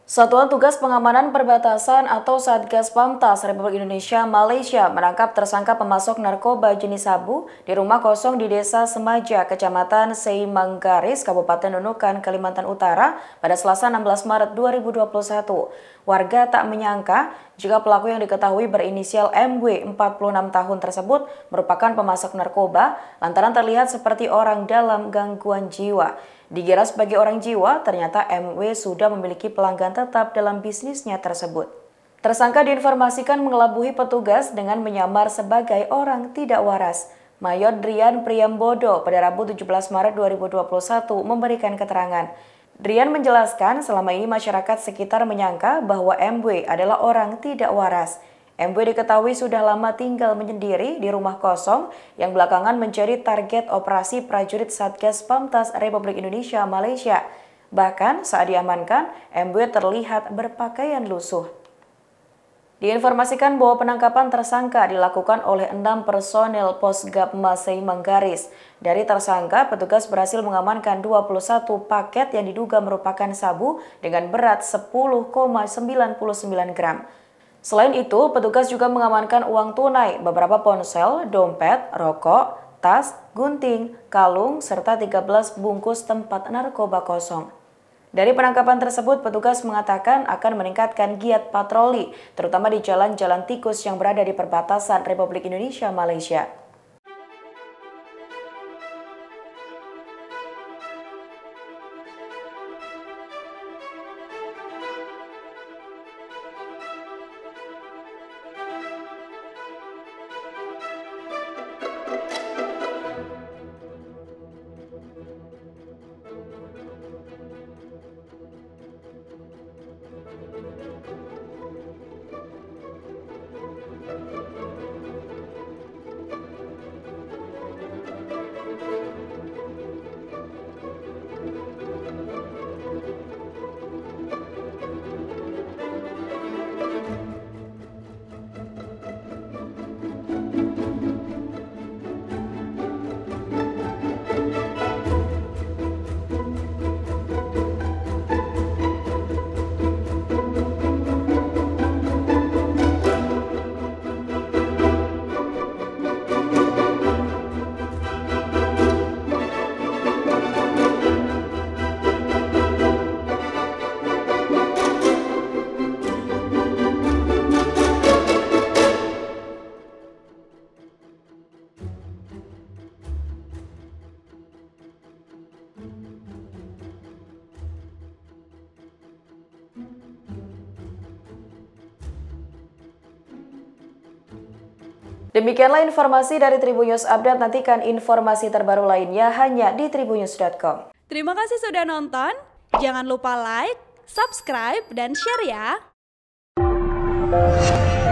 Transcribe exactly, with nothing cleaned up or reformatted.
Satuan Tugas Pengamanan Perbatasan atau Satgas Pamtas Republik Indonesia Malaysia menangkap tersangka pemasok narkoba jenis sabu di rumah kosong di Desa Semaja, Kecamatan Seimanggaris, Kabupaten Nunukan, Kalimantan Utara pada Selasa enam belas Maret dua ribu dua puluh satu. Warga tak menyangka jika pelaku yang diketahui berinisial M W empat puluh enam tahun tersebut merupakan pemasok narkoba lantaran terlihat seperti orang dalam gangguan jiwa. Dikira sebagai orang jiwa, ternyata M W sudah memiliki pelanggan tetap dalam bisnisnya tersebut. Tersangka diinformasikan mengelabui petugas dengan menyamar sebagai orang tidak waras. Mayor Drian Priyambodo pada Rabu tujuh belas Maret dua ribu dua puluh satu memberikan keterangan. Drian menjelaskan selama ini masyarakat sekitar menyangka bahwa M W adalah orang tidak waras. M W diketahui sudah lama tinggal menyendiri di rumah kosong yang belakangan menjadi target operasi prajurit Satgas Pamtas Republik Indonesia Malaysia. Bahkan saat diamankan, M W terlihat berpakaian lusuh. Diinformasikan bahwa penangkapan tersangka dilakukan oleh enam personel Posgapma Seimanggaris. Dari tersangka, petugas berhasil mengamankan dua puluh satu paket yang diduga merupakan sabu dengan berat sepuluh koma sembilan sembilan gram. Selain itu, petugas juga mengamankan uang tunai, beberapa ponsel, dompet, rokok, tas, gunting, kalung, serta tiga belas bungkus tempat narkoba kosong. Dari penangkapan tersebut, petugas mengatakan akan meningkatkan giat patroli, terutama di jalan-jalan tikus yang berada di perbatasan Republik Indonesia Malaysia. Demikianlah informasi dari Tribunnews Update. Nantikan informasi terbaru lainnya hanya di tribunnews dot com. Terima kasih sudah nonton. Jangan lupa like, subscribe, dan share ya.